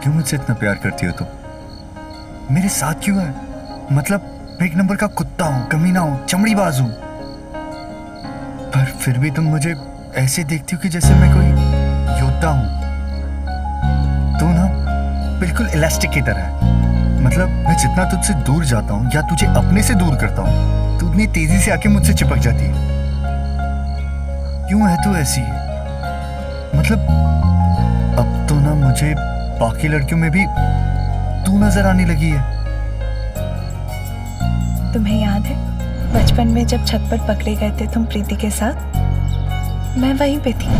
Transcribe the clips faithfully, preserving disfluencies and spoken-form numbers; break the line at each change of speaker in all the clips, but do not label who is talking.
क्यों मुझसे इतना प्यार करती हो तुम? मेरे साथ क्यों है? मतलब एक नंबर का कुत्ता हूँ, कमीना हूँ, चमड़ीबाज हूँ, पर फिर भी तुम मुझे ऐसे देखती हो कि जैसे मैं कोई योद्धा हूँ। तू ना बिल्कुल इलास्टिक की तरह है। मतलब मैं जितना तुझसे दूर जाता हूँ या तुझे अपने से दूर करता हूँ, तू उतनी तेजी से आके मुझसे चिपक जाती है। क्यों है तू ऐसी? मतलब अब तो ना मुझे बाकी लड़कियों में भी तू नजर आने लगी है।
तुम्हें याद है बचपन में जब छत पर पकड़े गए थे तुम प्रीति के साथ? मैं वहीं पे थी।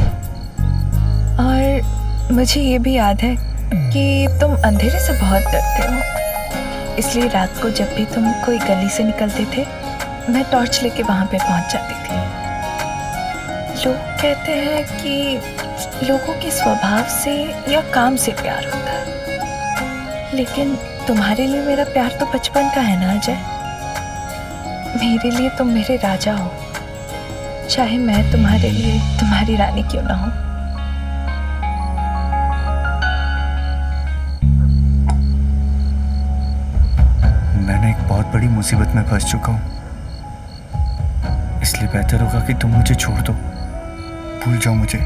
और मुझे ये भी याद है कि तुम अंधेरे से बहुत डरते हो, इसलिए रात को जब भी तुम कोई गली से निकलते थे मैं टॉर्च लेके वहां पे पहुंच जाती थी। लोग कहते हैं कि लोगों के स्वभाव से या काम से प्यार होता है, लेकिन तुम्हारे लिए मेरा प्यार तो बचपन का है ना अजय। मेरे लिए तुम मेरे राजा हो, चाहे मैं तुम्हारे लिए तुम्हारी रानी क्यों ना हो।
मैंने एक बहुत बड़ी मुसीबत में फंस चुका हूं, इसलिए बेहतर होगा कि तुम मुझे छोड़ दो, भूल जाओ मुझे।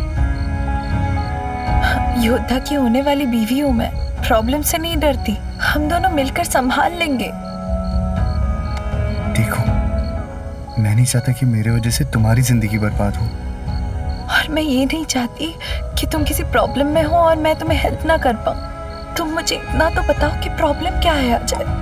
योद्धा की होने वाली बीवी हूं मैं, प्रॉब्लम से नहीं डरती। हम दोनों मिलकर संभाल लेंगे।
देखो, मैं नहीं चाहता कि मेरे वजह से तुम्हारी जिंदगी बर्बाद हो।
और मैं ये नहीं चाहती कि तुम किसी प्रॉब्लम में हो और मैं तुम्हें हेल्प ना कर पाऊं। तुम मुझे इतना तो बताओ कि प्रॉब्लम क्या है अजय।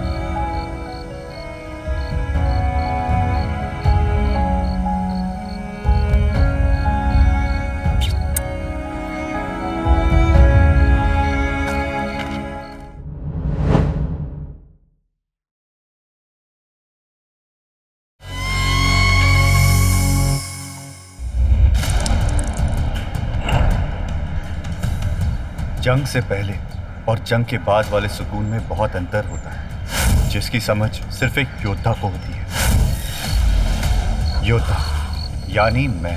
जंग से पहले और जंग के बाद वाले सुकून में बहुत अंतर होता है, जिसकी समझ सिर्फ एक योद्धा को होती है। योद्धा यानी मैं।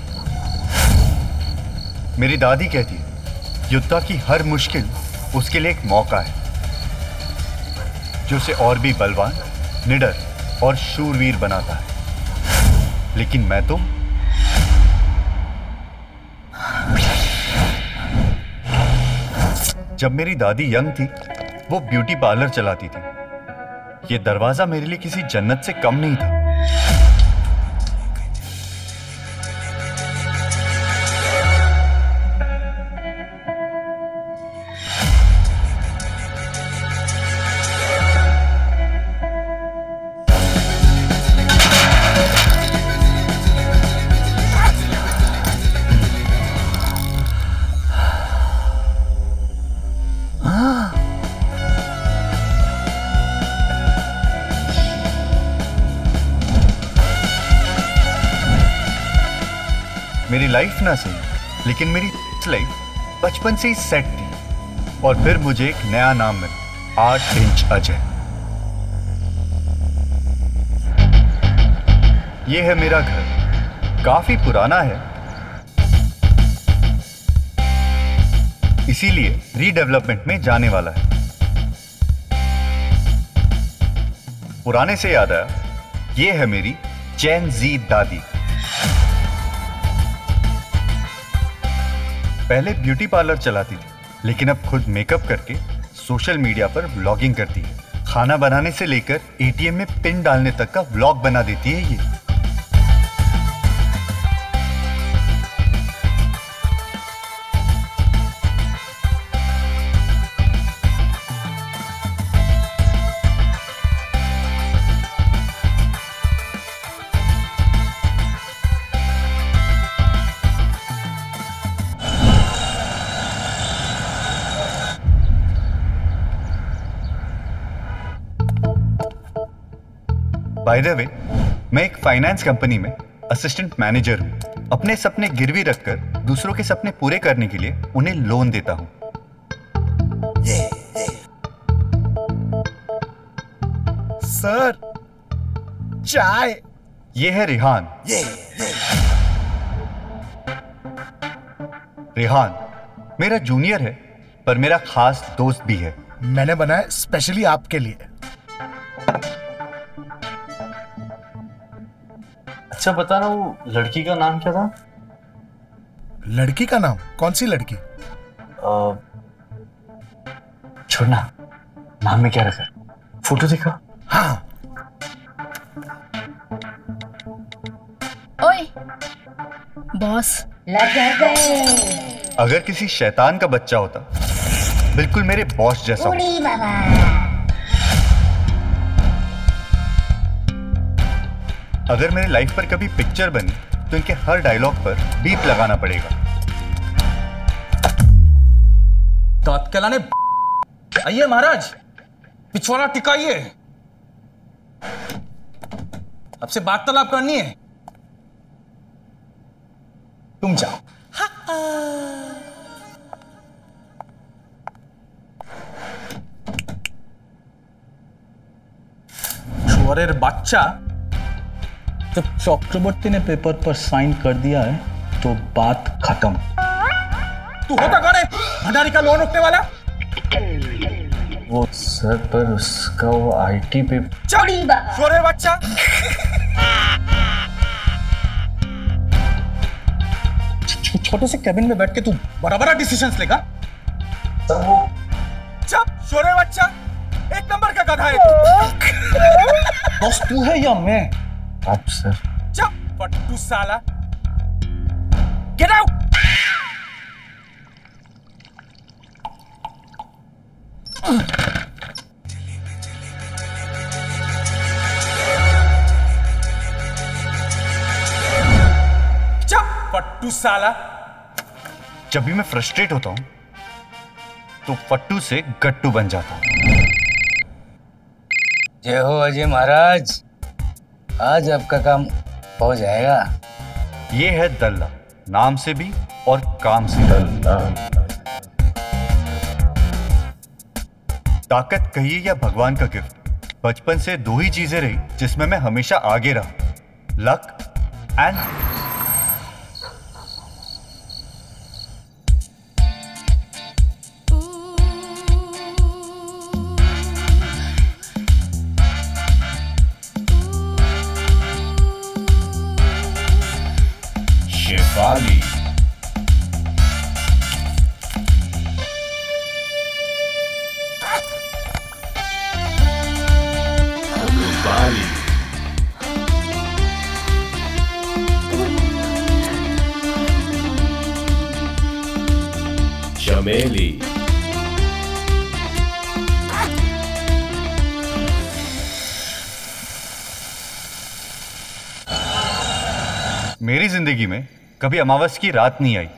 मेरी दादी कहती है, योद्धा की हर मुश्किल उसके लिए एक मौका है, जो उसे और भी बलवान, निडर और शूरवीर बनाता है। लेकिन मैं तो जब मेरी दादी यंग थी, वो ब्यूटी पार्लर चलाती थी। ये दरवाजा मेरे लिए किसी जन्नत से कम नहीं था। मेरी लाइफ ना सही, लेकिन मेरी लाइफ बचपन से ही सेट थी। और फिर मुझे एक नया नाम मिला, आठ इंच अजय। ये है मेरा घर, काफी पुराना है, इसीलिए रीडेवलपमेंट में जाने वाला है। पुराने से याद आया, ये है मेरी चैन जी दादी। पहले ब्यूटी पार्लर चलाती थी, लेकिन अब खुद मेकअप करके सोशल मीडिया पर व्लॉगिंग करती है। खाना बनाने से लेकर एटीएम में पिन डालने तक का व्लॉग बना देती है ये। बाय द वे, मैं एक फाइनेंस कंपनी में असिस्टेंट मैनेजर हूं। अपने सपने गिरवी रखकर दूसरों के सपने पूरे करने के लिए उन्हें लोन देता हूं।
सर, चाय।
ये है रेहान। रेहान मेरा जूनियर है, पर मेरा खास दोस्त भी है।
मैंने बनाया स्पेशली आपके लिए।
अच्छा बता ना, वो लड़की का नाम क्या था?
लड़की का नाम? कौन सी लड़की?
छोड़ना, नाम में क्या रखा? फोटो देखा?
हाँ।
ओए बॉस, लग गए।
अगर किसी शैतान का बच्चा होता, बिल्कुल मेरे बॉस जैसा होता। अगर मेरे लाइफ पर कभी पिक्चर बनी तो इनके हर डायलॉग पर बीप लगाना पड़ेगा।
तात्कालाने आइए महाराज, पिछवाड़ा टिकाइए, आपसे वार्तालाप करनी है। तुम जाओ। चोरेर बाच्चा, जब चक्रवर्ती ने पेपर पर साइन कर दिया है तो बात खत्म। तू होता कौन है भंडारी का लोन रोकने वाला?
वो सर, पर उसका वो आईटी पे।
चोरेर बच्चा, छोटे से कैबिन में बैठ के तू बड़ा बड़ा डिसीजंस लेगा।
सर वो
चुप, शोरे बच्चा, एक नंबर का गधा है तू। बॉस तू है या मैं?
आप सर।
चुप पट्टू साला, गेट आउट। चुप पट्टू साला।
जब भी मैं फ्रस्ट्रेट होता हूं तो फट्टू से गट्टू बन जाता हूं।
जय हो अजय महाराज, आज आपका काम हो जाएगा।
ये है दल्ला, नाम से भी और काम से दल्ला। ताकत कहिए या भगवान का गिफ्ट, बचपन से दो ही चीजें रही जिसमें मैं हमेशा आगे रहा, लक एंड
शेफाली। चमेली।
मेरी जिंदगी में कभी अमावस की रात नहीं आई,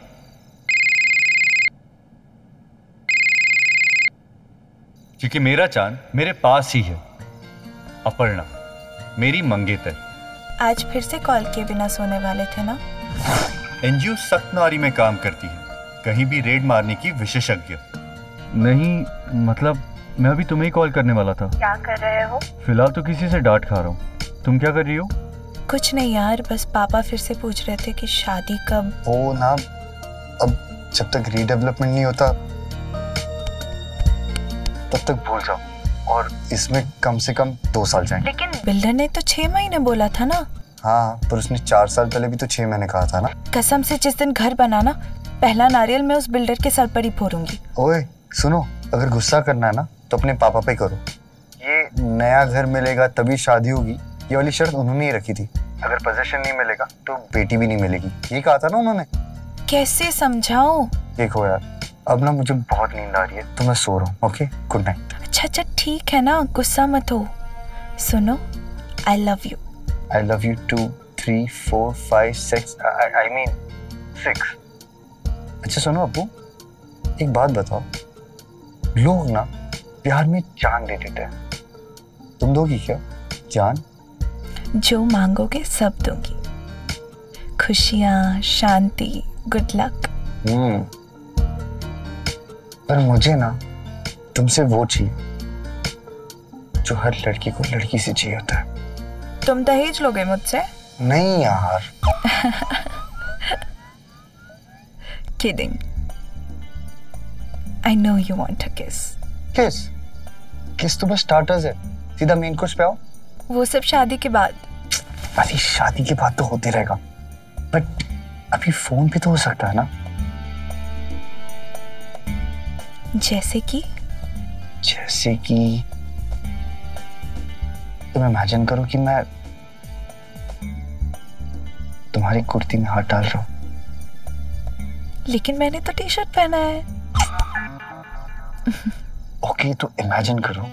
क्योंकि मेरा चांद मेरे पास ही है। अपर्णा, मेरी मंगेतर।
आज फिर से कॉल किए बिना सोने वाले थे ना?
एनजीओ सख्तनारी में काम करती है, कहीं भी रेड मारने की विशेषज्ञ। नहीं, मतलब मैं अभी तुम्हें ही कॉल करने वाला था।
क्या कर रहे हो?
फिलहाल तो किसी से डांट खा रहा हूँ। तुम क्या कर रही हो?
कुछ नहीं यार, बस पापा फिर से पूछ रहे थे कि शादी कब।
वो ना, अब जब तक रीडेवलपमेंट नहीं होता तब तक भूल जाओ, और इसमें कम से कम दो साल जाएंगे।
लेकिन बिल्डर ने तो छह महीने बोला था ना?
हाँ, पर उसने चार साल पहले भी तो छह महीने कहा था ना।
कसम से जिस दिन घर बनाना, पहला नारियल मैं उस बिल्डर के सर पर ही फोड़ूंगी।
ओए सुनो, अगर गुस्सा करना है ना तो अपने पापा पे करो। ये नया घर मिलेगा तभी शादी होगी, ये वाली शर्त उन्होंने ही रखी थी। अगर पोजीशन नहीं मिलेगा तो बेटी भी नहीं मिलेगी, ये कहा था ना उन्होंने।
कैसे समझाऊं?
देखो यार, अब ना मुझे बहुत नींद आ रही है तो मैं सो रहा हूँ। Okay, good night.
अच्छा अच्छा ठीक है ना, गुस्सा मत हो। सुनो, I love you.
I love you two, three, four, five, six, I mean six. अच्छा सुनो अब्बू, एक बात बताओ, लोग ना प्यार में जान दे देते हैं, तुम दोगी क्या जान?
जो मांगोगे सब दूंगी, खुशियाँ, शांति, गुड लक।
हम्म, पर मुझे ना तुमसे वो चाहिए जो हर लड़की को लड़की से चाहिए होता है।
तुम दहेज लोगे मुझसे?
नहीं यार।
Kidding. I know you want a kiss.
किस किस तो बस स्टार्टर्स है, सीधा मेन कोर्स पे आओ।
वो सब शादी के बाद।
अरे शादी के बाद तो होते रहेगा, बट अभी फोन पे तो हो सकता है ना।
जैसे कि
जैसे कि तुम इमेजिन करो कि मैं तुम्हारी कुर्ती में हाथ डाल रहा हूं।
लेकिन मैंने तो टी शर्ट पहना है।
ओके, तो इमेजिन करो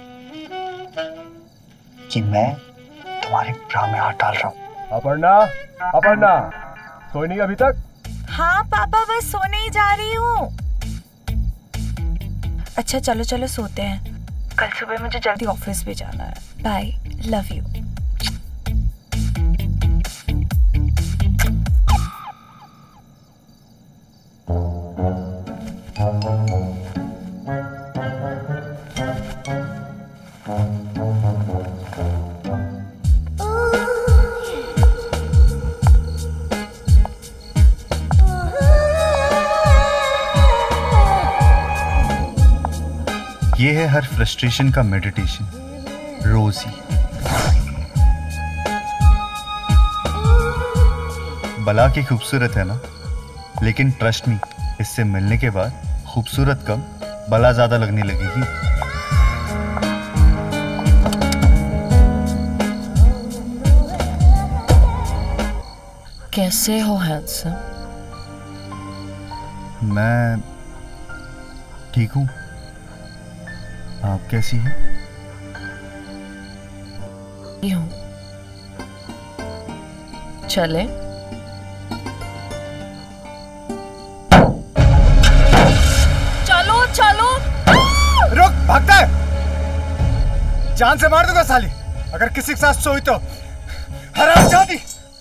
कि मैं तुम्हारे ब्रा में हाथ डाल रहा हूं।
अपर्णा, अपर्णा, सोई नहीं अभी तक?
हाँ पापा, बस सोने ही जा रही हूँ। अच्छा चलो चलो सोते हैं, कल सुबह मुझे जल्दी ऑफिस भी जाना है। Bye, love you.
ये है हर फ्रस्ट्रेशन का मेडिटेशन, रोजी। बला की खूबसूरत है ना, लेकिन ट्रस्ट मी, इससे मिलने के बाद खूबसूरत कम बला ज्यादा लगने लगेगी।
कैसे हो हैंडसम?
मैं ठीक हूँ, आप कैसी हैं?
यूं चले? चलो चलो।
रुक, भागता है। जान से मार दूंगा साली, अगर किसी के साथ सोई तो। हरामजादी।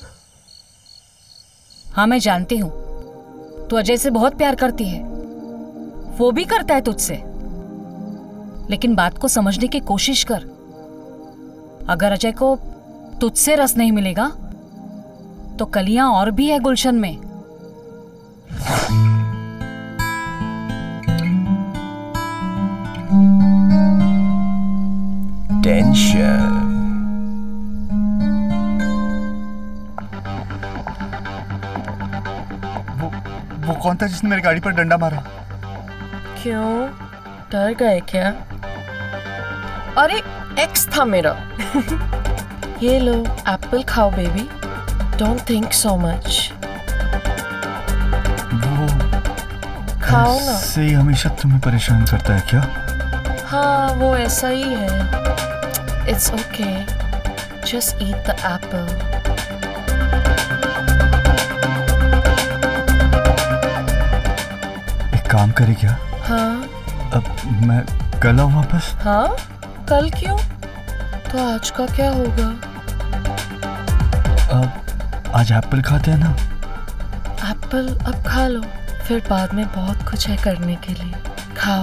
हाँ मैं जानती हूँ, तू अजय से बहुत प्यार करती है, वो भी करता है तुझसे, लेकिन बात को समझने की कोशिश कर। अगर अजय को तुझसे रस नहीं मिलेगा तो कलियां और भी है गुलशन में।
टेंशन।
वो वो कौन था जिसने मेरी गाड़ी पर डंडा मारा?
क्यों, डर गए क्या? अरे एक्स था मेरा। ये लो एप्पल खाओ baby, don't think so much.
वो
खाओ ना।
ऐसे ही हमेशा तुम्हें परेशान करता है क्या?
हाँ वो ऐसा ही है। It's okay, just eat the apple.
एक काम करे क्या?
हाँ
अब मैं कल आऊँ वापस?
हाँ, कल क्यों? तो आज का क्या होगा?
अब आज एप्पल खाते हैं ना?
एप्पल अब खा लो, फिर बाद में बहुत कुछ है करने के लिए। खाओ।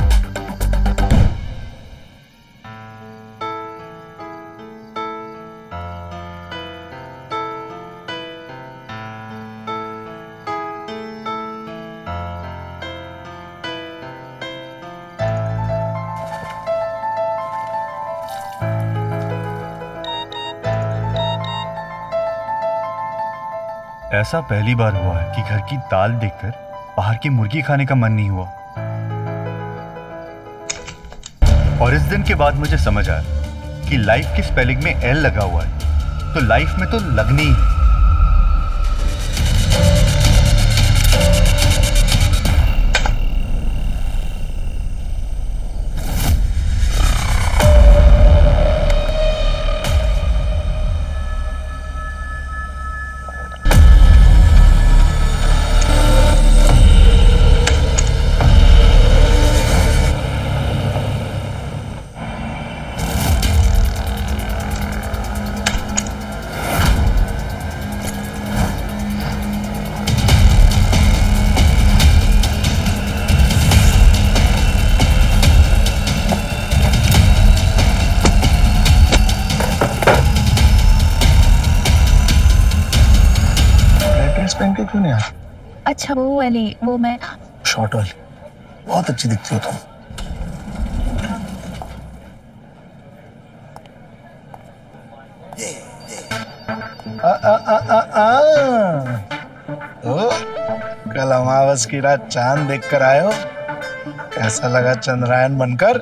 ऐसा पहली बार हुआ है कि घर की दाल देखकर बाहर की मुर्गी खाने का मन नहीं हुआ। और इस दिन के बाद मुझे समझ आया कि लाइफ की स्पेलिंग में एल लगा हुआ है तो लाइफ में तो लगनी ही है।
पहन के क्यों नहीं आया?
अच्छा वो वाली, वो मैं
शॉर्ट वाली।
बहुत अच्छी दिखती हो तुम। आ, आ, आ, आ, आ। ओ, कल अमावस की रात चांद देखकर आए हो, कैसा लगा चंद्रायन बनकर?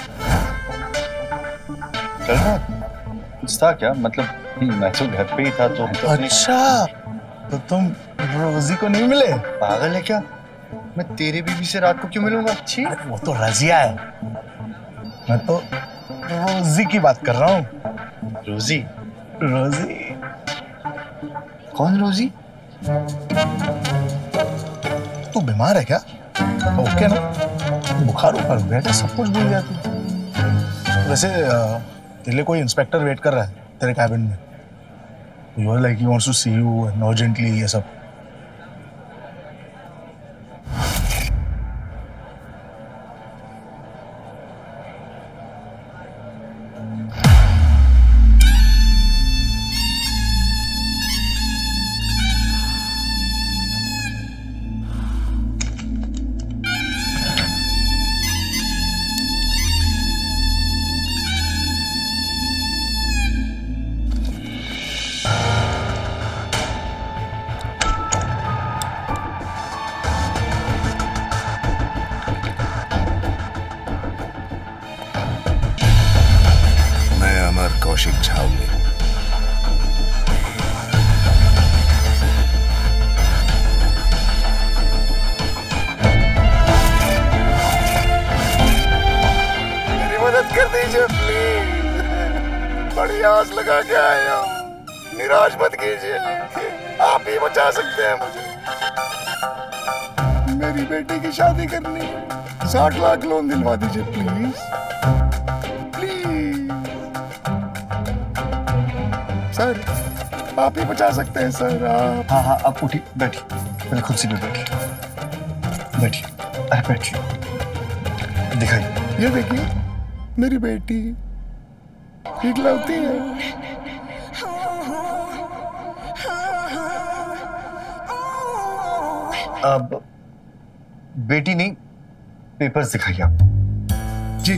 चल रहा कुछ था क्या? मतलब मैं तो घर पे ही था तो, तो
अच्छा, तो तुम रोजी को नहीं मिले?
पागल है क्या? मैं तेरे बीवी से रात को क्यों मिलूंगा? छी,
वो तो रजिया है, मैं तो रोजी की बात कर रहा हूँ।
रोजी?
रोजी?
कौन रोजी?
तू बीमार है क्या? ओके ना? बुखार उखार हो गया क्या? सब कुछ भूल गया तू। वैसे तेरे लिए कोई इंस्पेक्टर वेट कर रहा है तेरे कैबिन में। You are like he wants to see you and urgently, ये सब।
कौशिक झावले,
मेरी मदद कर दीजिए प्लीज। बड़ी आस लगा के आया हूँ, निराश मत कीजिए, आप ही बचा सकते हैं मुझे। मेरी बेटी की शादी करनी है, साठ लाख लोन दिलवा दीजिए प्लीज प्लीज। सर आप ही बचा सकते हैं सर, आप।
हाँ हाँ आप उठी, बैठी, मेरे खुद से भी बैठी, बैठी, अरे बैठी, दिखाई।
ये देखिए मेरी बेटी इकलौती है।
अब बेटी नहीं, पेपर्स दिखाइए आप।
जी।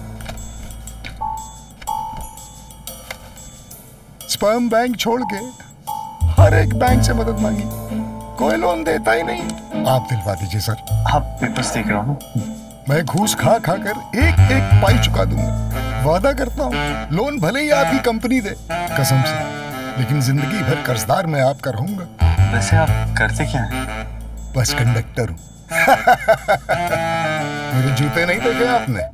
स्पर्म बैंक छोड़ के हर एक बैंक से मदद मांगी, कोई लोन देता ही नहीं। आप दिलवा दीजिए सर।
आप पेपर्स देख रहा हूँ।
मैं घूस खा खा कर एक एक पाई चुका दूंगा, वादा करता हूँ। लोन भले ही आपकी कंपनी दे, कसम से, लेकिन जिंदगी भर कर्जदार मैं आपका रहूंगा।
वैसे आप करते क्या हैं?
बस कंडक्टर हूँ। मेरे जूते नहीं देखे आपने?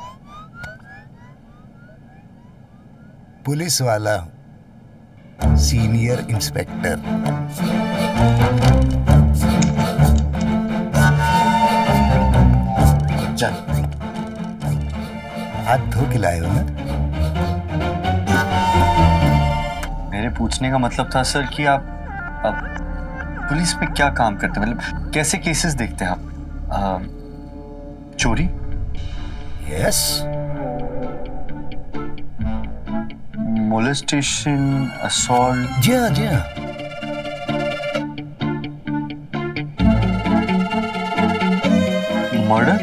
पुलिस वाला हूँ, सीनियर इंस्पेक्टर।
चल,
हाथ धो के लाए हो ना?
मेरे पूछने का मतलब था सर कि आप, आप पुलिस में क्या काम करते हैं, मतलब कैसे केसेस देखते हैं आप? आ, चोरी?
यस।
Molestation, assault?
जी हाँ, जी हाँ।
मर्डर?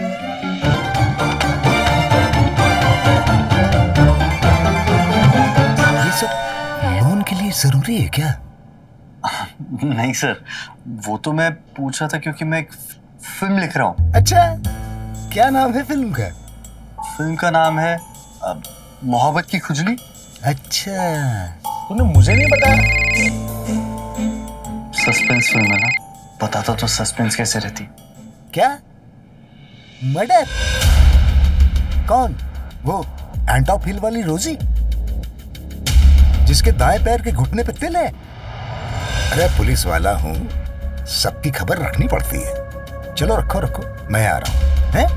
ये सब लोन के लिए जरूरी है क्या?
नहीं सर, वो तो मैं पूछ रहा था क्योंकि मैं एक फिल्म लिख रहा हूँ।
अच्छा, क्या नाम है फिल्म का?
फिल्म का नाम है मोहब्बत की खुजली।
अच्छा,
तूने मुझे नहीं बताया?
सस्पेंस फिल्म है ना, बताता तो सस्पेंस कैसे रहती।
क्या मर्डर? कौन? वो एंटॉप हिल वाली रोजी जिसके दाएं पैर के घुटने पे तिल है? अरे पुलिस वाला हूँ, सबकी खबर रखनी पड़ती है। चलो रखो रखो, मैं आ रहा हूँ। हैं?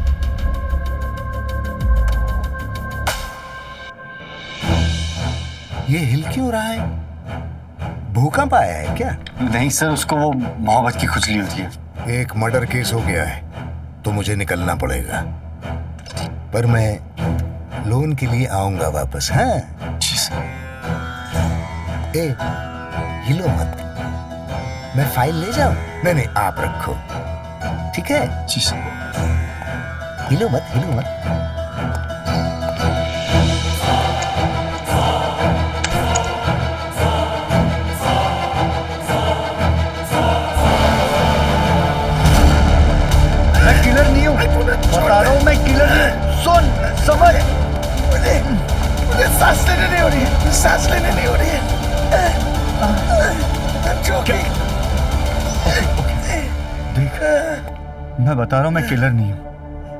ये हिल क्यों रहा है? भूकंप आया है क्या?
नहीं सर, उसको वो मोहब्बत की खुजली होती है।
एक मर्डर केस हो गया है तो मुझे निकलना पड़ेगा, पर मैं लोन के लिए आऊंगा वापस। हाँ
जी सर।
ए, हिलो मत, मैं फाइल ले जाऊं? नहीं नहीं, आप रखो, ठीक है?
जी सर।
हिलो मत, हिलो मत।
मैं किलर नहीं हूँ, बता रहा हूँ मैं किलर नहीं हूँ। सुन, समझ।
मुझे मुझे सांस लेने नहीं हो रही है, सांस लेने नहीं हो रही है।
देख, मैं बता रहा हूँ मैं किलर नहीं हूँ।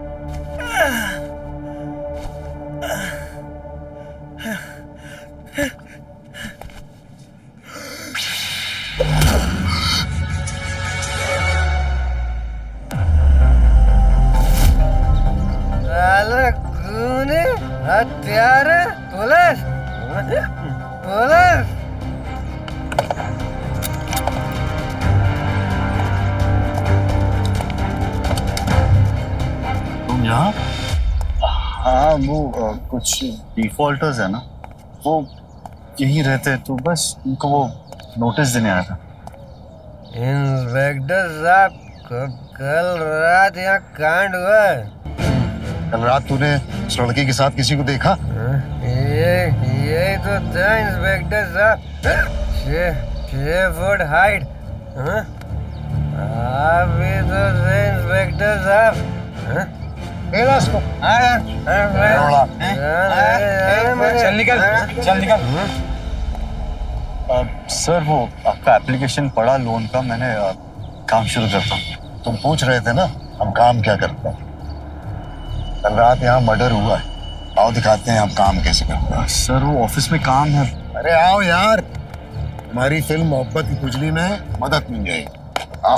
हत्यार पुलिस पुलिस
तुम यहाँ? हाँ वो आ, कुछ डिफॉल्टर्स है ना, वो यहीं रहते हैं, तो बस उनको वो नोटिस देने आया था।
इंस्पेक्टर साहब, कल रात यहाँ कांड हुआ है।
कल रात तूने उस लड़की के साथ किसी को देखा?
ये ये तो था इंस्पेक्टर साहब, छह छह फुट हाइट। आप भी तो थे इंस्पेक्टर साहब।
चल निकल, चल निकल। सर वो आपका एप्लीकेशन पढ़ा लोन का, मैंने आ, काम शुरू करता हूँ।
तुम पूछ रहे थे ना हम काम क्या करते हैं। कल रात यहाँ मर्डर हुआ है, आओ दिखाते हैं हम काम कैसे करते हैं।
सर वो ऑफिस में काम है।
अरे आओ यार, हमारी फिल्म मोहब्बत की खुजली में मदद मिल जाएगी। आओ।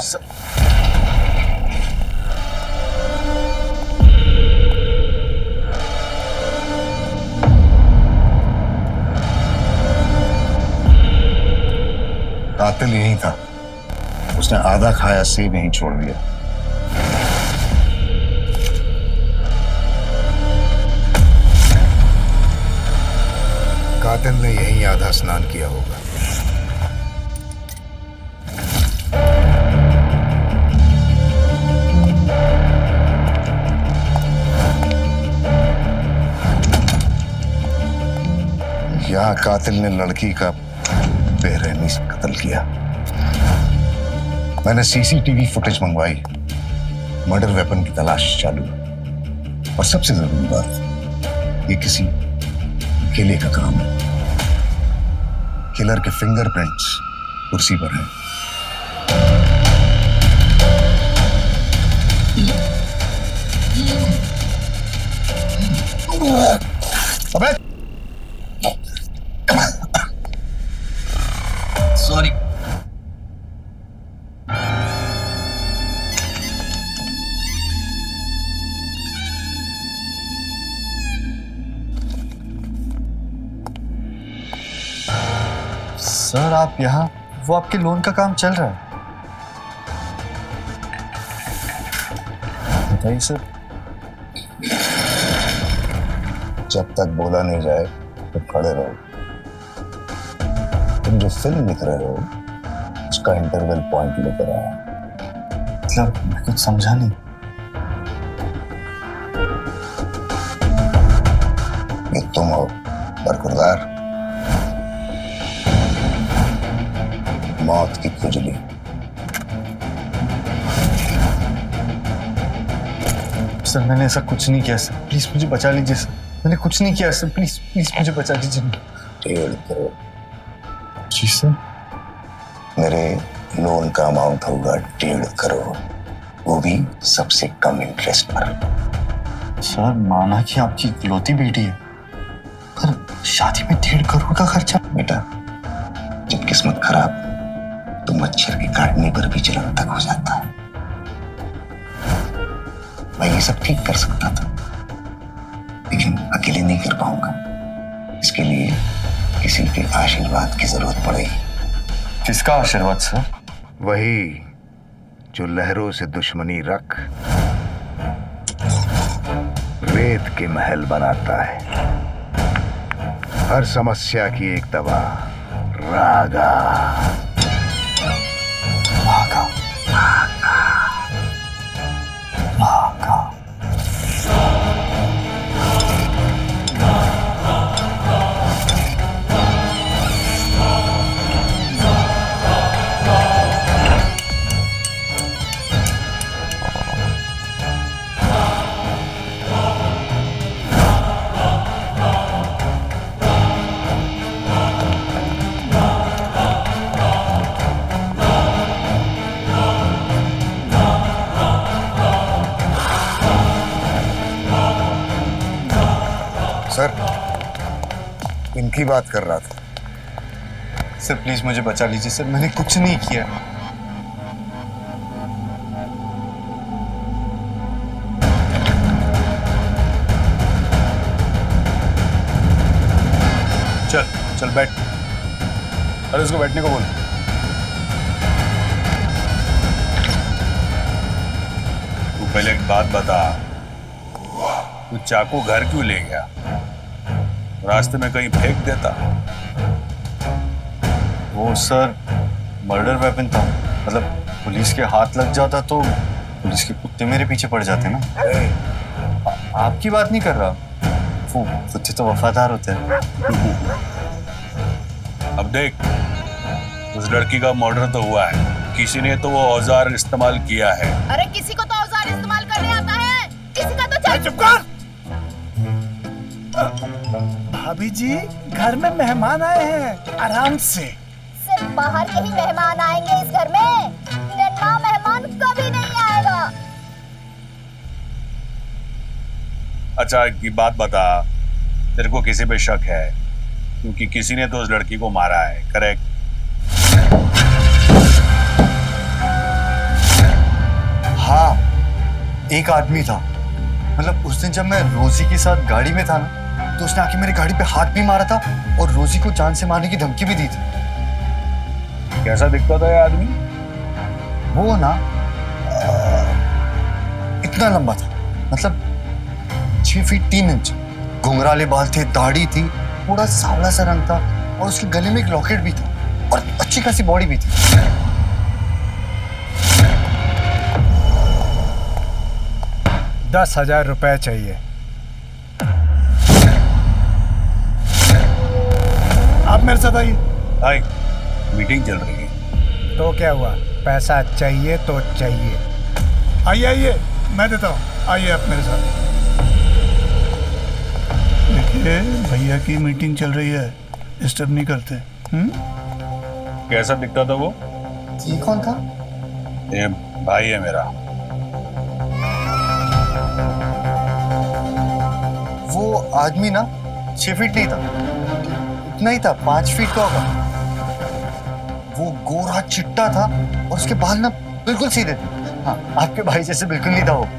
कातिल यही था, उसने आधा खाया सेब यहीं छोड़ दिया। कातिल ने यहीं आधा स्नान किया होगा। यहाँ कातिल ने लड़की का बेरहमी से कत्ल किया। मैंने सीसीटीवी फुटेज मंगवाई, मर्डर वेपन की तलाश चालू है। और सबसे जरूरी बात, ये किसी अकेले का काम है। किलर के फिंगरप्रिंट्स कुर्सी पर हैं। अबे
सॉरी। सर आप यहाँ, वो आपके लोन का काम चल रहा है। बताइए सर।
जब तक बोला नहीं जाए तो खड़े रहो। तुम जो फिल्म लिख रहे हो उसका इंटरवल पॉइंट लेकर आया।
मतलब मैं कुछ समझा नहीं।
ये तुम हो बरखुरदार, मौत की खुजली।
सर मैंने ऐसा कुछ नहीं किया सर, प्लीज मुझे बचा लीजिए सर। मैंने कुछ नहीं किया सर, प्लीज प्लीज मुझे बचा लीजिए।
डेढ़ करोड़।
जी सर।
मेरे लोन का अमाउंट होगा डेढ़ करोड़, वो भी सबसे कम इंटरेस्ट पर।
सर माना कि आपकी इकलौती बेटी है, पर शादी में डेढ़ करोड़ का खर्चा।
बेटा जब किस्मत खराब तो मच्छर के काटने पर भी जलन तक हो जाता है। मैं ये सब ठीक कर सकता था, लेकिन अकेले नहीं कर पाऊंगा। इसके लिए किसी के आशीर्वाद की जरूरत पड़ेगी।
किसका आशीर्वाद सर?
वही जो लहरों से दुश्मनी रख रेत के महल बनाता है। हर समस्या की एक दवा, रागा।
रागा, रागा, रागा।
की बात कर रहा था।
सर प्लीज मुझे बचा लीजिए सर, मैंने कुछ नहीं किया।
चल चल बैठ। अरे उसको बैठने को बोल।
तू पहले एक बात बता, तू चाकू घर क्यों ले गया? रास्ते में कहीं फेंक देता?
वो सर मर्डर वेपन था, मतलब पुलिस के हाथ लग जाता तो पुलिस के कुत्ते मेरे पीछे पड़ जाते ना। आ, आपकी बात नहीं कर रहा, वो कुत्ते तो वफादार होते हैं।
अब देख, उस लड़की का मर्डर तो हुआ है, किसी ने तो वो औजार इस्तेमाल किया है।
अरे किसी को तो औजार इस्तेमाल करने आता है, किसी का तो चल।
चुप कर। भाभी जी घर में मेहमान आए हैं, आराम से।
सिर्फ बाहर के ही मेहमान आएंगे इस घर में, नन्हा मेहमान कभी नहीं आएगा।
अच्छा एक बात बता, तेरे को किसी पे शक है? क्योंकि किसी ने तो उस लड़की को मारा है, करेक्ट?
हाँ, एक आदमी था, मतलब उस दिन जब मैं रोजी के साथ गाड़ी में था ना, तो उसने आके मेरी गाड़ी पे हाथ भी मारा था और रोजी को जान से मारने की धमकी भी दी थी।
कैसा दिखता था ये आदमी?
वो ना इतना लंबा था, मतलब छह फीट तीन इंच, घुंघराले बाल थे, दाढ़ी थी, थोड़ा सांवला सा रंग था और उसके गले में एक लॉकेट भी था और अच्छी खासी बॉडी भी थी।
दस हजार रुपए चाहिए। आप मेरे साथ आइए।
भाई मीटिंग चल रही है।
तो क्या हुआ, पैसा चाहिए तो चाहिए। आइए आइए, मैं देता हूँ, आइए आप मेरे साथ। देखिए भैया की मीटिंग चल रही है, डिस्टर्ब नहीं करते। हम्म?
कैसा दिखता था वो?
ये कौन था?
ये भाई है मेरा।
वो आदमी ना छह फीट नहीं था, इतना ही था, पांच फीट का होगा। वो गोरा चिट्टा था और उसके बाल ना बिल्कुल सीधे थे। हाँ, आपके भाई जैसे बिल्कुल नहीं था वो।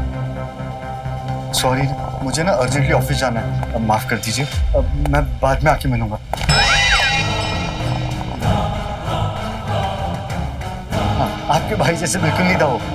सॉरी, मुझे ना अर्जेंटली ऑफिस जाना है, अब माफ कर दीजिए, अब मैं बाद में आके मिलूंगा। हाँ, आपके भाई जैसे बिल्कुल नहीं था वो।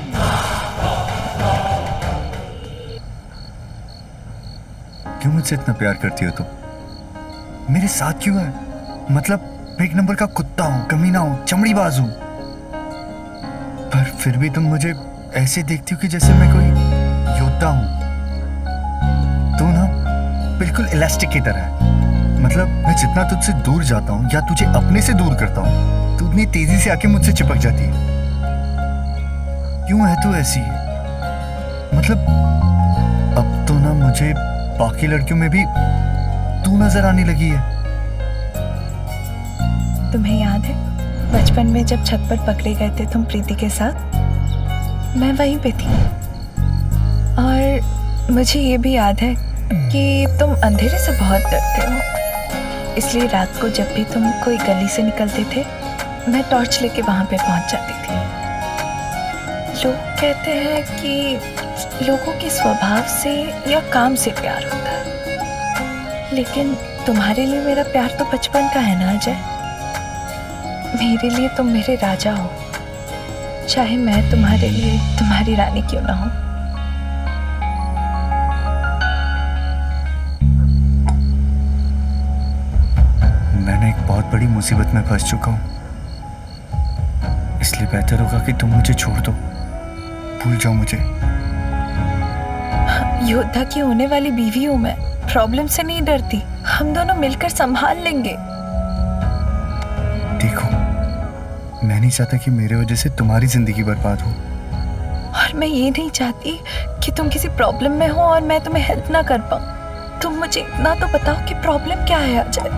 क्यों मुझसे इतना प्यार करती हो तुम? मेरे साथ क्यों है? मतलब एक नंबर का कुत्ता हूं, कमीना हूं, चमड़ीबाज हूं, पर फिर भी तुम मुझे ऐसे देखती हो कि जैसे मैं कोई योद्धा हूं। तू ना बिल्कुल इलास्टिक की तरह है, मतलब मैं जितना तुझसे दूर जाता हूं या तुझे अपने से दूर करता हूं, तू उतनी तेजी से आके मुझसे चिपक जाती है। क्यों है तू ऐसी? मतलब अब तो ना मुझे बाकी लड़कियों में भी तू नजर आने लगी है।
तुम्हें याद है बचपन में जब छत पर पकड़े गए थे तुम प्रीति के साथ? मैं वहीं पे थी। और मुझे ये भी याद है कि तुम अंधेरे से बहुत डरते हो, इसलिए रात को जब भी तुम कोई गली से निकलते थे, मैं टॉर्च लेके वहां पे पहुंच जाती थी। लोग कहते हैं कि लोगों के स्वभाव से या काम से प्यार होता है, लेकिन तुम्हारे लिए मेरा प्यार तो बचपन का है ना अजय। मेरे लिए तुम मेरे राजा हो, चाहे मैं तुम्हारे लिए तुम्हारी रानी क्यों ना हो।
मैंने एक बहुत बड़ी मुसीबत में फंस चुका हूं, इसलिए बेहतर होगा कि तुम मुझे छोड़ दो, भूल जाओ मुझे।
योद्धा की होने वाली बीवी हूं मैं, प्रॉब्लम से नहीं डरती, हम दोनों मिलकर संभाल लेंगे।
देखो, मैं नहीं चाहता कि मेरे वजह से तुम्हारी जिंदगी बर्बाद हो,
और मैं ये नहीं चाहती कि तुम किसी प्रॉब्लम में हो और मैं तुम्हें हेल्प ना कर पाऊं। तुम मुझे इतना तो बताओ कि प्रॉब्लम क्या है अजय।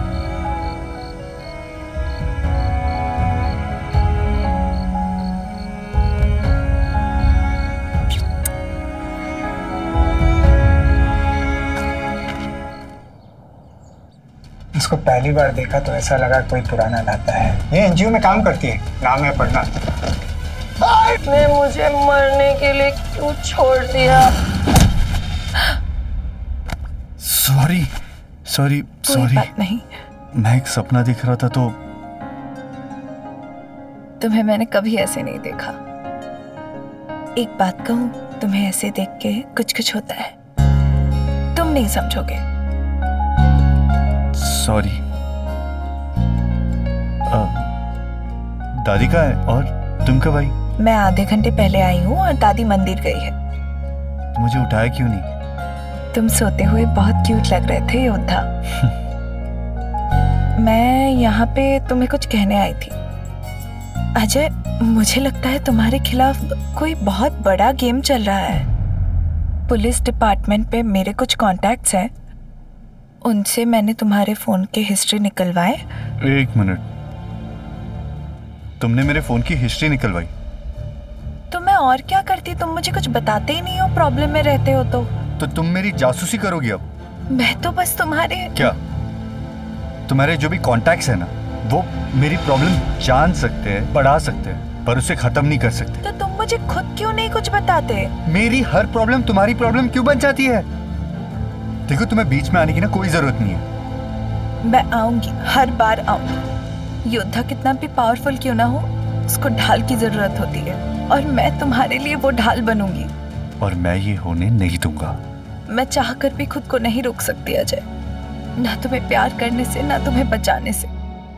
पहली बार देखा तो ऐसा लगा कोई पुराना नाता है। ये एनजीओ में काम करती है, नाम है पढ़ना।
आपने मुझे मरने के लिए क्यों छोड़ दिया?
Sorry sorry sorry.
बात नहीं।
मैं एक सपना देख रहा था तो।
तुम्हें मैंने कभी ऐसे नहीं देखा। एक बात कहूं, तुम्हें ऐसे देख के कुछ कुछ होता है, तुम नहीं समझोगे।
सॉरी। दादी का है और तुम कब आई?
मैं आधे घंटे पहले आई हूँ और दादी मंदिर गई है।
तो मुझे उठाया क्यों नहीं?
तुम सोते हुए बहुत क्यूट लग रहे थे योद्धा। मैं यहाँ पे तुम्हें कुछ कहने आई थी। अजय, मुझे लगता है तुम्हारे खिलाफ कोई बहुत बड़ा गेम चल रहा है। पुलिस डिपार्टमेंट पे मेरे कुछ कॉन्टैक्ट्स हैं, उनसे मैंने तुम्हारे फोन के हिस्ट्री निकलवाए।
एक मिनट, तुमने मेरे फोन की हिस्ट्री निकलवाई?
तो मैं और क्या करती, तुम मुझे कुछ बताते ही नहीं हो, प्रॉब्लम में रहते हो तो।
तो तुम मेरी जासूसी करोगी अब?
मैं तो बस तुम्हारे
क्या तुम्हारे जो भी कॉन्टैक्ट्स है ना, वो मेरी प्रॉब्लम जान सकते हैं, बढ़ा सकते हैं, पर उसे खत्म नहीं कर सकते।
तो तुम मुझे खुद क्यों नहीं कुछ बताते?
मेरी हर प्रॉब्लम तुम्हारी प्रॉब्लम क्यों बन जाती है? देखो, तुम्हें बीच में आने की ना कोई जरूरत नहीं है।
मैं आऊंगी, हर बार आऊंगी। योद्धा कितना भी पावरफुल क्यों ना हो, उसको ढाल की जरूरत होती है, और मैं तुम्हारे लिए वो ढाल बनूंगी।
और मैं ये होने नहीं दूंगा।
मैं चाह कर भी खुद को नहीं रोक सकती अजय, ना तुम्हें प्यार करने से, ना तुम्हें बचाने से।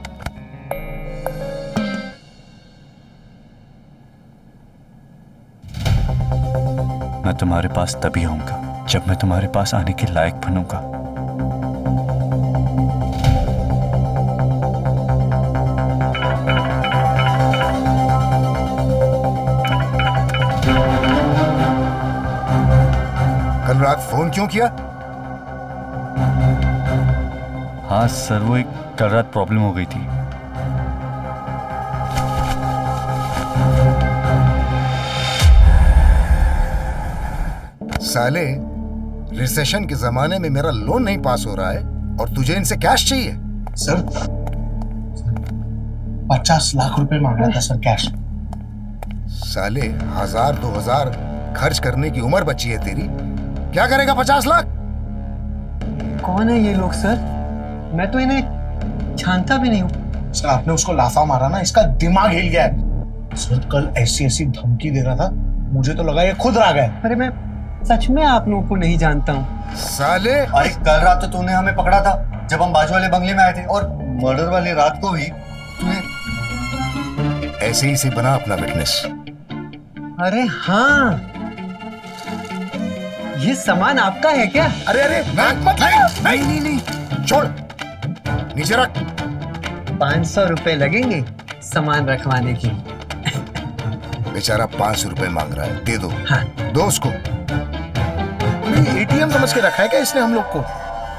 मैं तुम्हारे पास तभी आऊंगा जब मैं तुम्हारे पास आने के लायक बनूंगा।
कल रात फोन क्यों किया?
हाँ सर, वो एक कल रात प्रॉब्लम हो गई थी।
साले, रिसेशन के जमाने में मेरा लोन नहीं पास हो रहा है और तुझे इनसे कैश चाहिए?
सर, पचास लाख रुपए मांग रहा था सर, कैश।
साले, हजार दो हजार खर्च करने की उम्र बची है तेरी, क्या करेगा पचास लाख?
कौन है ये लोग सर? मैं तो इन्हें जानता भी नहीं हूँ।
सर, आपने उसको लाफा मारा ना, इसका दिमाग हिल गया है। सर, कल ऐसी ऐसी धमकी दे रहा था, मुझे तो लगा ये खुद आ गया।
अरे मैं सच में आप लोगों को नहीं जानता हूँ।
साले,
अरे कल रात तो तूने हमें पकड़ा था जब हम बाजू वाले बंगले में आए थे, और मर्डर वाली रात को भी तूने
ऐसे ही से बना अपना विटनेस।
अरे हाँ, ये सामान आपका है क्या?
अरे अरे मैं मत नहीं नहीं नहीं छोड़, नीचे रख।
पाँच सौ रुपए लगेंगे सामान रखवाने की।
बेचारा पाँच सौ रुपए मांग रहा है, दे दो।
हाँ।
दो उसको।
एटीएम समझ के रखा है क्या इसने हम लोग को?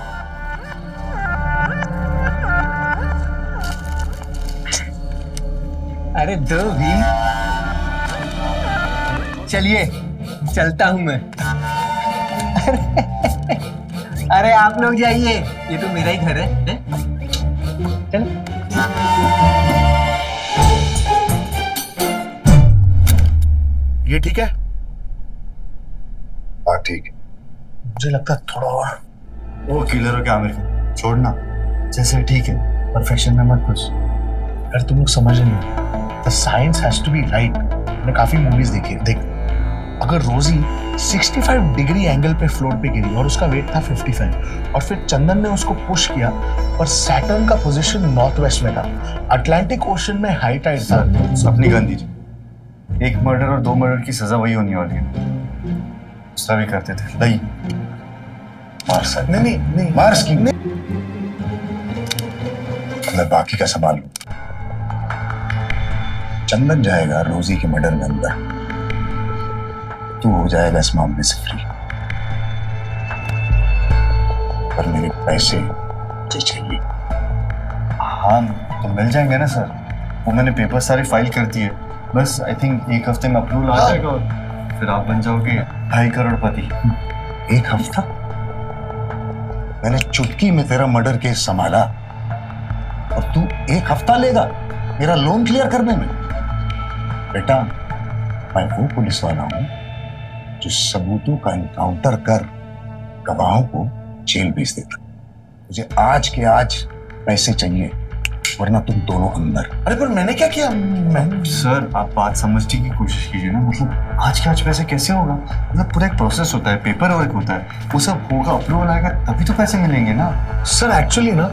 अरे दो भी। चलिए, चलता हूं मैं। अरे, अरे आप लोग जाइए, ये तो मेरा ही घर है, है? चल।
ये ठीक है?
हाँ ठीक है।
मुझे लगता है थोड़ा और।
वो किलर हो क्या मेरे को छोड़ना, जैसे ठीक है, परफेक्शन में मत घुस।
यार तुम लोग समझ नहीं, the science has to be right. मैंने काफी मूवीज देखी, देख अगर रोजी पैंसठ डिग्री एंगल पे फ्लोर पे गिरी और उसका वेट था पचपन, और फिर चंदन ने उसको पुश किया और सैटर्न का पोजीशन नॉर्थ वेस्ट में था, अटलांटिक ओशन में हाई टाइड था।
अपनी गन दीजिए। एक मर्डर और दो मर्डर की सजा वही होने वाली है। उसका भी करते थे नहीं
मार सकते।
नहीं नहीं नहीं
मार इसकी। मैं बाकी का संभालूं। चंदन जाएगा रोजी के मर्डर में अंदर, तू हो जाएगा इस मामले से फ्री। पर मेरे पैसे मुझे चाहिए।
हाँ तो मिल जाएंगे ना सर, वो मैंने पेपर सारे फाइल कर दिए, बस आई थिंक एक हफ्ते में अप्रूवल आ जाएगा और फिर आप बन जाओगे ढाई करोड़पति।
एक हफ्ता? मैंने चुटकी में तेरा मर्डर केस संभाला, एक हफ्ता लेगा मेरा लोन क्लियर करने में? बेटा, मैं वो पुलिस वाला हूं जो सबूतों का एनकाउंटर कर गवाहों को जेल भेज देता। मुझे आज के आज पैसे चाहिए, वरना तुम दोनों अंदर।
अरे पर मैंने क्या किया? मैं
सर आप बात समझने की कोशिश कीजिए ना। मतलब आज के आज पैसे कैसे होगा? मतलब पूरा एक प्रोसेस होता है, पेपर वर्क होता है, वो सब होगा, अप्रूवल आएगा तभी तो पैसे मिलेंगे ना।
सर एक्चुअली ना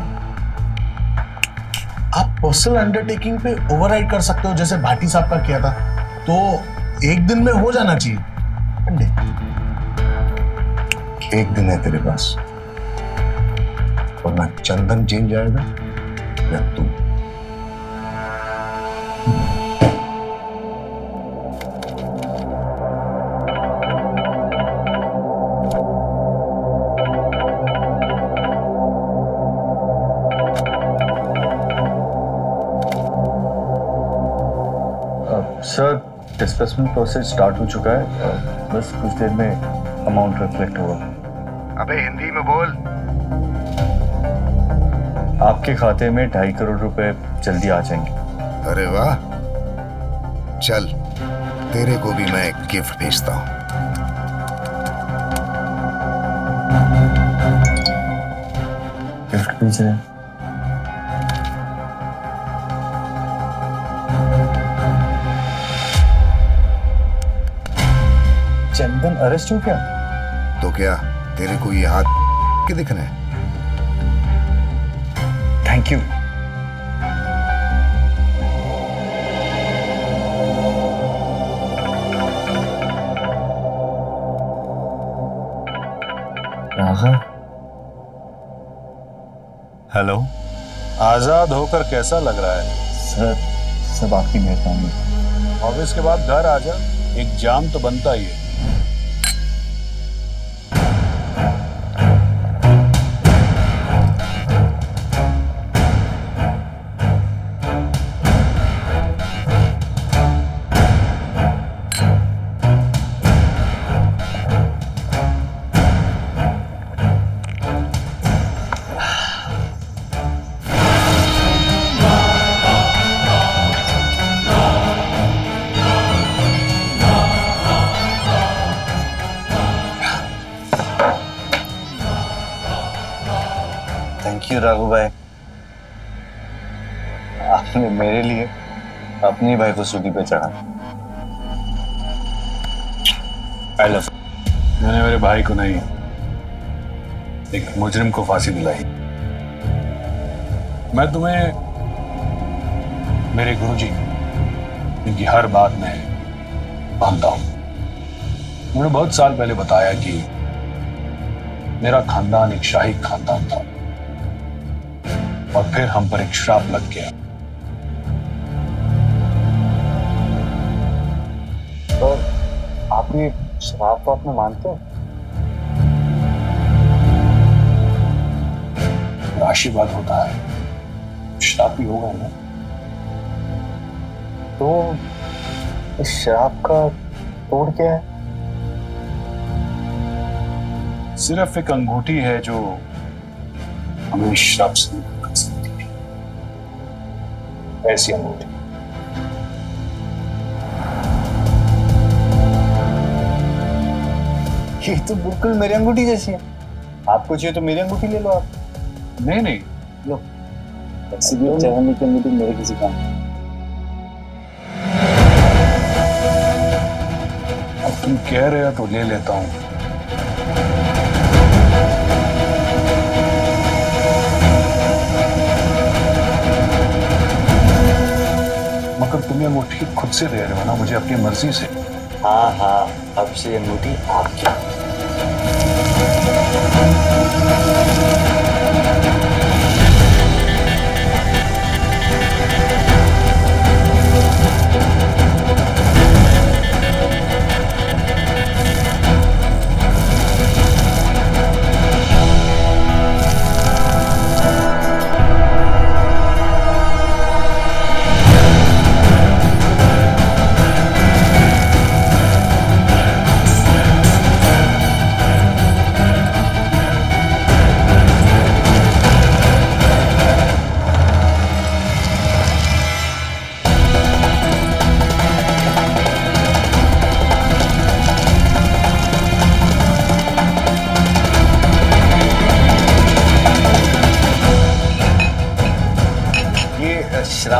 आप पर्सनल अंडरटेकिंग पे ओवरराइड कर सकते हो, जैसे भाटी साहब का किया था, तो एक दिन में हो जाना चाहिए।
एक दिन है तेरे पास, वरना चंदन जेल जाएगा या तुम।
सर डिस्बर्समेंट प्रोसेस स्टार्ट हो चुका है, बस कुछ देर में अमाउंट रिफ्लेक्ट होगा।
अबे हिंदी में बोल।
आपके खाते में ढाई करोड़ रुपए जल्दी आ जाएंगे।
अरे वाह, चल तेरे को भी मैं गिफ्ट भेजता हूं।
गिफ्ट भेज रहे हैं? चंदन अरेस्ट हो क्या?
तो क्या तेरे को ये हाथ के दिखना है?
Thank you. राघव।
हेलो, आजाद होकर कैसा लग रहा है?
सर सब आपकी मेहरबानी।
ऑफिस के बाद घर आ जा, एक जाम तो बनता ही है।
थैंक यू राघु भाई, आपने मेरे लिए अपने भाई को सूली पे चढ़ा।
I love. मैंने मेरे भाई को नहीं, एक मुजरिम को फांसी दिलाई। मैं तुम्हें मेरे गुरुजी इनकी हर बात में मानता हूं। उन्होंने बहुत साल पहले बताया कि मेरा खानदान एक शाही खानदान था और फिर हम पर एक श्राप लग गया।
तो आप ये श्राप को आपने मानते हो?
आशीर्वाद होता है, श्राप भी होगा ना।
तो इस श्राप का तोड़ क्या है?
सिर्फ एक अंगूठी है जो हमें श्राप से कर सकती है। ऐसी अंगूठी।
ये तो बिल्कुल मेरी अंगूठी जैसी है। आपको चाहिए तो मेरी अंगूठी ले लो आप।
नहीं नहीं
लो, ऐसी भी चढ़ाने की अंगूठी मेरे किसी काम।
अब तुम कह रहे हो तो ले लेता हूं। मगर तुम ये अंगूठी खुद से दे रहे हो ना, मुझे अपनी मर्जी से।
हाँ हाँ, अब से ये अंगूठी आपकी।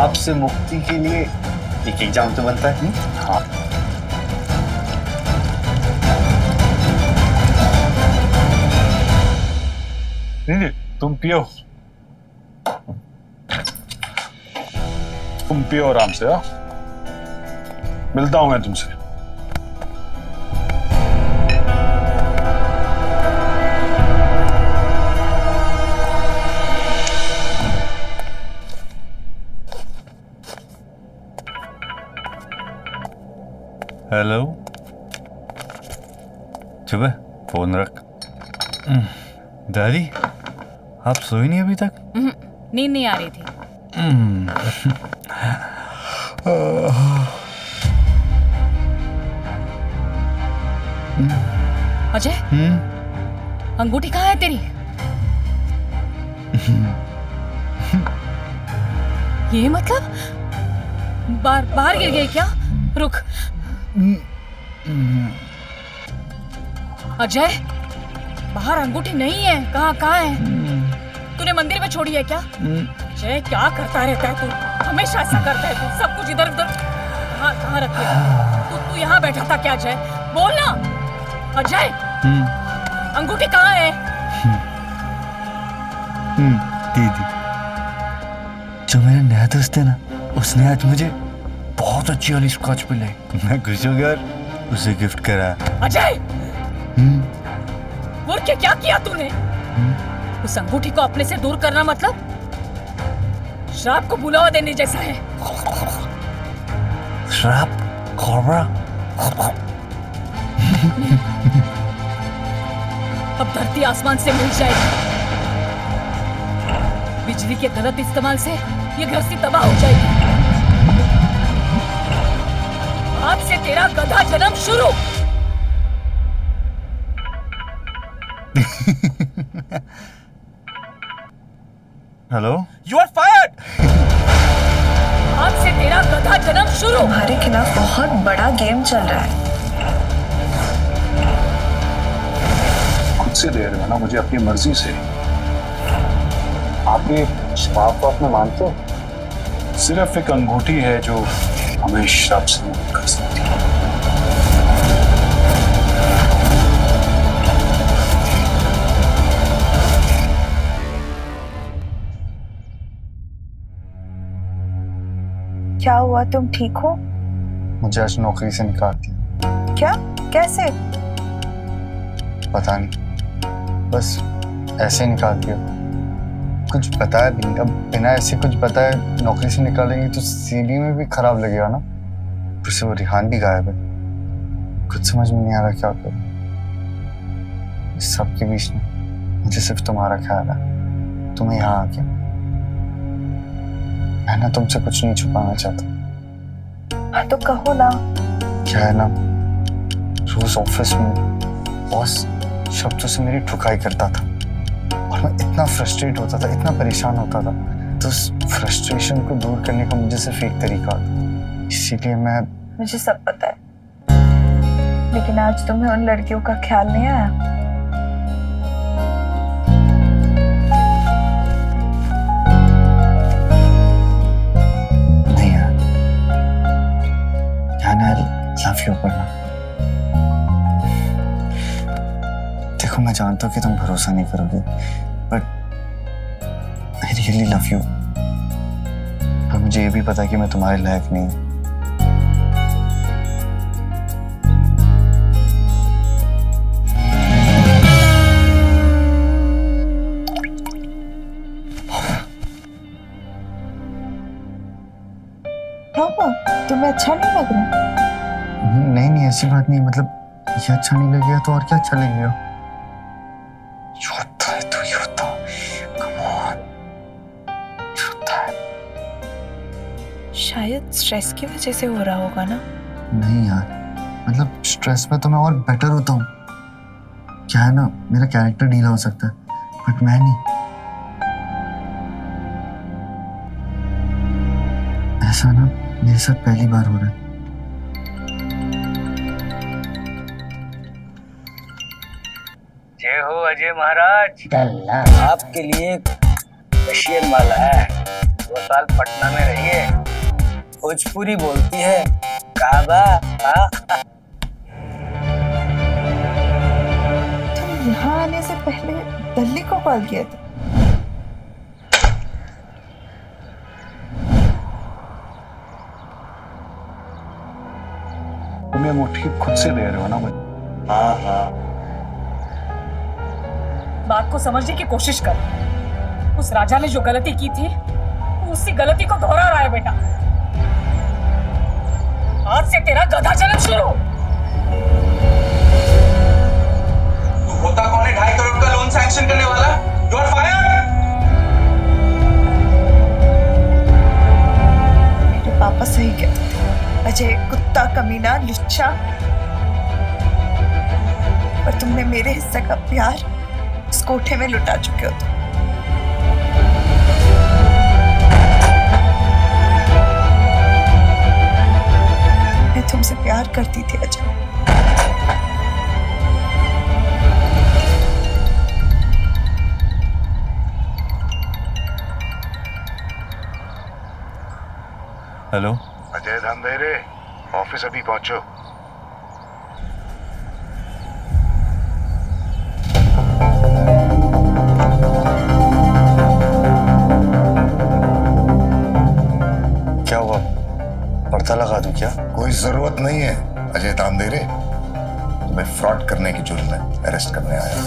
श्राप से मुक्ति के लिए एक एग्जाम तो बनता है। हाँ
नहीं, तुम पियो, तुम पियो आराम से। हाँ, मिलता हूं मैं तुमसे।
हेलो, चुप है, फोन रख। दादी, आप सोई नहीं अभी तक?
नींद नहीं आ रही थी। अजय, अंगूठी कहाँ है तेरी? ये मतलब बाहर बाहर गिर गई क्या? रुक अजय, बाहर अंगूठी नहीं है। कहाँ कहाँ है? तूने मंदिर में छोड़ी है क्या? अजय, क्या करता रहता है तू? हमेशा ऐसा करता है तू, सब कुछ इधर उधर। कहाँ कहाँ रख लिया? तू तू यहाँ बैठा था क्या अजय? बोल ना अजय, अंगूठी कहाँ है?
दीदी, जो मेरा नया दोस्त है ना, उसने आज मुझे बहुत अच्छी वाली स्कॉच पिलाई। मैं खुश हो गया और उसे गिफ्ट करा।
अजय, वो क्या क्या किया तूने? उस अंगूठी को अपने से दूर करना मतलब श्राप को बुलावा देने जैसा है।
श्राप? कोबरा?
अब धरती आसमान से मिल जाएगी। बिजली के गलत इस्तेमाल से ये गृहस्थी तबाह हो जाएगी। आज से तेरा गधा जन्म शुरू।
Hello,
you are fired.
आज से तेरा गधा जन्म शुरू।
तुम्हारे खिलाफ बहुत बड़ा गेम चल रहा है।
खुद से दे रहे हो ना मुझे, अपनी मर्जी से।
आप ये श्राप को अपने मानते हो?
सिर्फ एक अंगूठी है जो हमें श्राप से मुक्त कर सकती है।
क्या हुआ, तुम ठीक हो?
मुझे आज नौकरी से निकाल दिया।
क्या? कैसे?
पता नहीं, बस ऐसे ही निकाल दिया, कुछ बताया भी नहीं। अब बिना ऐसे कुछ बताए नौकरी से निकालेंगे तो सीवी में भी खराब लगेगा ना। फिर से वो रिहान भी गायब है, कुछ समझ में नहीं आ रहा क्या करूं। इस सब के बीच में मुझे सिर्फ तुम्हारा ख्याल है। तुम्हें यहाँ आके मैं ना तुमसे कुछ नहीं छुपाना चाहता।
हाँ तो कहो ना।
क्या है ना, रोज ऑफिस में बॉस शब्दों से मेरी ठुकाई करता था और मैं इतना फ्रस्ट्रेट होता था, इतना परेशान होता था। तो उस फ्रस्ट्रेशन को दूर करने का मुझे सिर्फ एक तरीका था, इसीलिए मैं।
मुझे सब पता है, लेकिन आज तुम्हें उन लड़कियों का ख्याल नहीं आया?
नहीं यार, याना लव यू पढ़ना। देखो मैं जानता हूँ कि तुम भरोसा नहीं करोगे, but I really love you. पर मुझे ये भी पता है कि मैं तुम्हारे लायक नहीं हूँ।
तुम्हें अच्छा नहीं लग रहा?
नहीं नहीं ऐसी बात नहीं, मतलब ये अच्छा नहीं लगेगा तो और क्या अच्छा लगेगा। योद्धा है तू, योद्धा। कम ऑन, योद्धा है।
शायद स्ट्रेस की वजह से हो रहा होगा ना।
नहीं यार, मतलब स्ट्रेस में तो मैं और बेटर होता हूँ। क्या है ना, मेरा कैरेक्टर ढीला हो सकता है, बट मैं नहीं। ऐसा ना मेरे साथ पहली बार हो रहा है।
जय हो अजय महाराज। आपके लिए रशियन वाला है, दो साल पटना में रही है, भोजपुरी बोलती है। काबा हाँ?
तुम यहाँ आने से पहले दिल्ली को कॉल किया था?
तुम ये मुट्ठी खुद से दे रहे हो ना मुझे?
हाँ हाँ।
बात को समझने की कोशिश कर। उस राजा ने जो गलती की थी, उसी गलती को दोहरा रहा है बेटा। आज से तेरा गधा जन्म शुरू।
तू होता कौन है ढाई करोड़ का लोन सैंक्शन करने वाला? You are fired.
मेरे पापा सही कहते थे, अजय कुत्ता, कमीना, लुच्चा। पर तुमने मेरे हिस्से का प्यार उस कोठे में लुटा चुके हो तुम। मैं तुमसे प्यार करती थी अजय।
हेलो
अजय धंधेरे, ऑफिस अभी पहुंचो।
क्या हुआ, पर्दा लगा दूं क्या?
कोई जरूरत नहीं है अजय तांदेरे, तुम्हें फ्रॉड करने के जुर्म में अरेस्ट करने आया।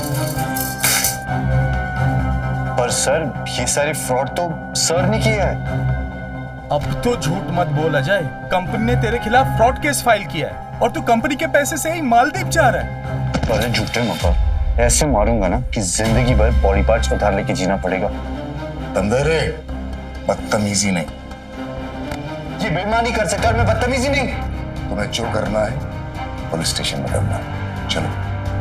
पर सर, ये सारी फ्रॉड तो सर ने किया है।
अब तो झूठ मत बोल अजय, कंपनी ने तेरे खिलाफ फ्रॉड केस फाइल किया है और तू कंपनी के पैसे से ही मालदीव जा रहा है।
अरे झूठे मकर, ऐसे मारूंगा ना कि जिंदगी भर बॉडी पार्ट्स उधार लेके जीना पड़ेगा।
तंदरे, बदतमीजी नहीं।
ये बेईमानी कर सकता, मैं बदतमीजी नहीं।
तुम्हें जो करना है पुलिस स्टेशन में करना। चलो।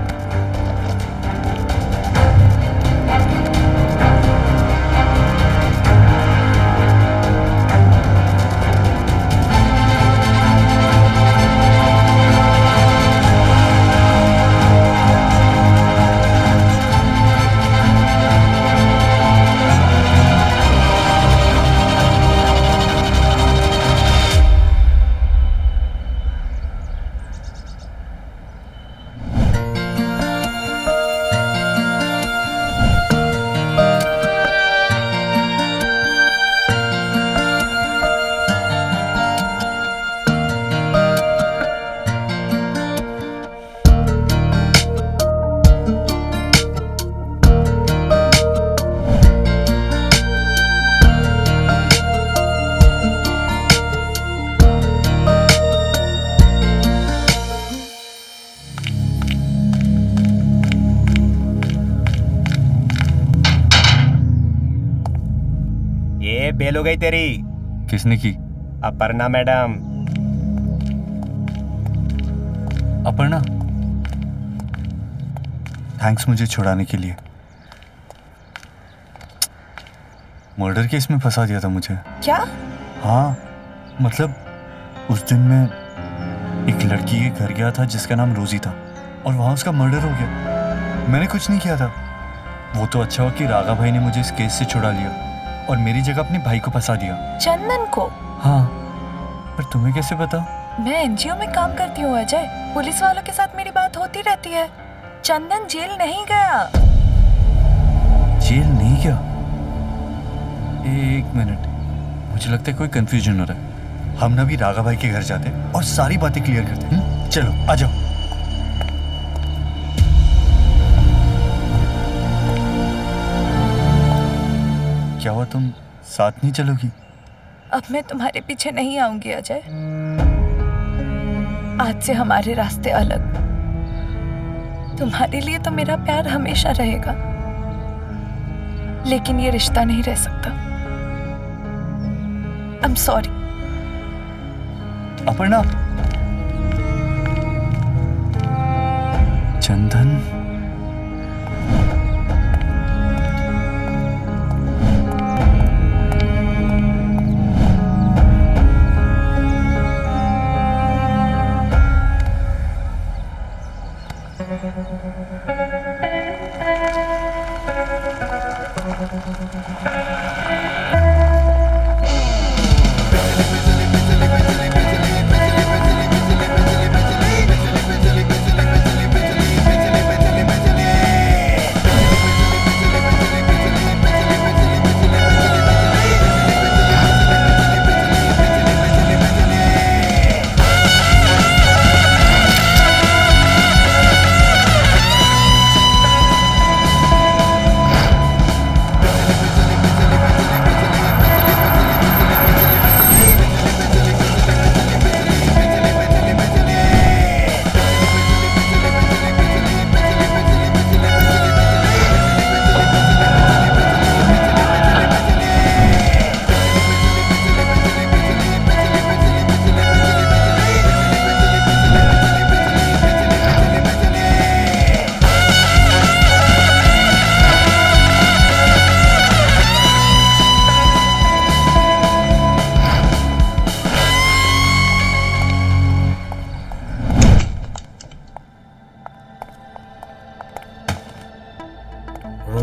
बेल हो गई तेरी।
किसने की?
अपर्णा मैडम।
अपर्णा, थैंक्स मुझे छुड़ाने के लिए। मर्डर केस में फंसा दिया था मुझे।
क्या?
हाँ, मतलब उस दिन मैं एक लड़की के घर गया था जिसका नाम रोजी था और वहां उसका मर्डर हो गया। मैंने कुछ नहीं किया था। वो तो अच्छा हुआ कि राघा भाई ने मुझे इस केस से छुड़ा लिया और मेरी जगह अपने भाई को फंसा दिया।
चंदन को?
हाँ, पर तुम्हें कैसे पता?
मैं एनजीओ में काम करती हूँ अजय, पुलिस वालों के साथ मेरी बात होती रहती है। चंदन जेल नहीं गया।
जेल नहीं गया? एक मिनट, मुझे लगता है कोई कंफ्यूजन हो रहा है। हम ना भी राघा भाई के घर जाते हैं और सारी बातें क्लियर करते हैं। चलो आ जाओ। क्या हुआ, तुम साथ नहीं चलोगी?
अब मैं तुम्हारे पीछे नहीं आऊंगी अजय। आज से हमारे रास्ते अलग। तुम्हारे लिए तो मेरा प्यार हमेशा रहेगा, लेकिन ये रिश्ता नहीं रह सकता। I am sorry.
Aparna. Chandan.
Thank you.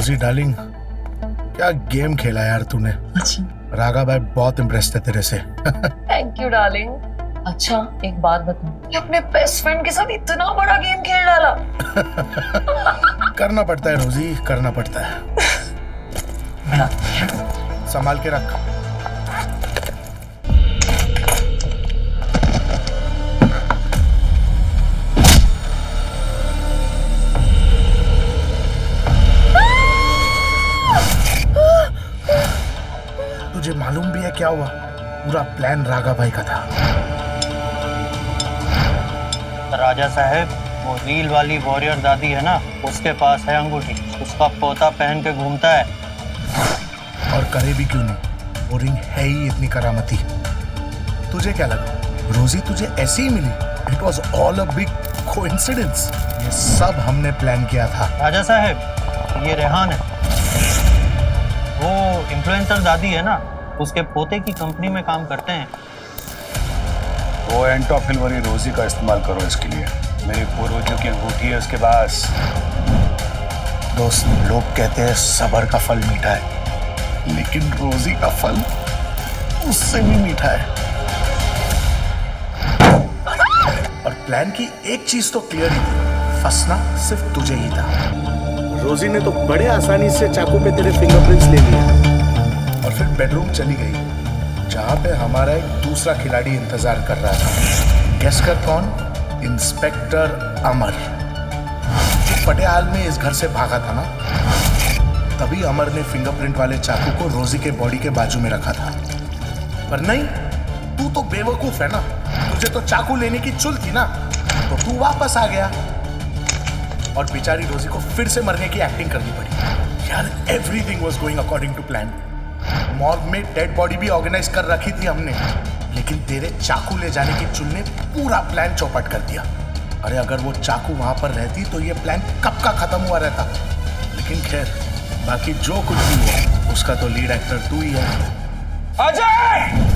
Rosie darling, क्या गेम खेला यार तूने। राघा भाई बहुत इम्प्रेस्ड है तेरे से।
Thank you darling. अच्छा एक बात बता, मैं अपने बेस्ट फ्रेंड के साथ इतना बड़ा गेम खेल डाला।
करना पड़ता है रोजी, करना पड़ता है। संभाल के रख। तुझे मालूम भी है क्या हुआ? पूरा प्लान राघा भाई का था।
राजा साहब, वो रील वाली वॉरियर दादी है ना, उसके पास है अंगूठी, उसका पोता पहन के घूमता है।
और करे भी क्यों नहीं, वो रिंग है ही इतनी करामती। तुझे क्या लगा रोजी तुझे ऐसे ही मिली? It was all a big coincidence. ये सब हमने प्लान किया था।
राजा साहब, ये रेहान है, वो इन्फ्लुएंसर दादी है ना, उसके पोते की कंपनी में काम करते हैं।
वो एंटोफिल वाली रोजी का इस्तेमाल करो इसके लिए। मेरे पूर्वजों की अंगूठी है उसके पास।
दोस्त, लोग कहते हैं सब्र का फल मीठा है, लेकिन रोजी का फल उससे भी मीठा है। और प्लान की एक चीज तो क्लियर ही थी, फंसना सिर्फ तुझे ही था। रोजी ने तो बड़े आसानी से चाकू पे तेरे फिंगरप्रिंट्स ले लिए और फिर बेडरूम चली गई, जहां पे हमारा एक दूसरा खिलाड़ी इंतजार कर रहा था। गेस कर कौन? इंस्पेक्टर अमर, जो पटियाला में इस घर से भागा था ना। तभी अमर ने फिंगरप्रिंट वाले चाकू को रोजी के बॉडी के बाजू में रखा था। पर नहीं, तू तो बेवकूफ है ना, तुझे तो चाकू लेने की चुल थी ना, तो तू वापस आ गया और बेचारी रोजी को फिर से मरने की एक्टिंग करनी पड़ी। यार, everything was going according to plan. Morgue में डेड बॉडी भी ऑर्गेनाइज कर रखी थी हमने, लेकिन तेरे चाकू ले जाने की चुल ने पूरा प्लान चौपट कर दिया। अरे अगर वो चाकू वहां पर रहती तो ये प्लान कब का खत्म हुआ रहता। लेकिन खैर, बाकी जो कुछ भी हुआ उसका तो लीड एक्टर तू ही है।
अजय!